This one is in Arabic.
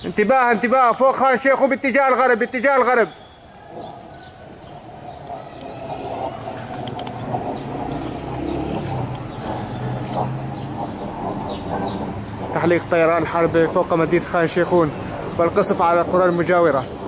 انتباه انتباه، فوق خان شيخون باتجاه الغرب، باتجاه الغرب. تحليق طيران حرب فوق مدينة خان شيخون والقصف على القرى المجاورة.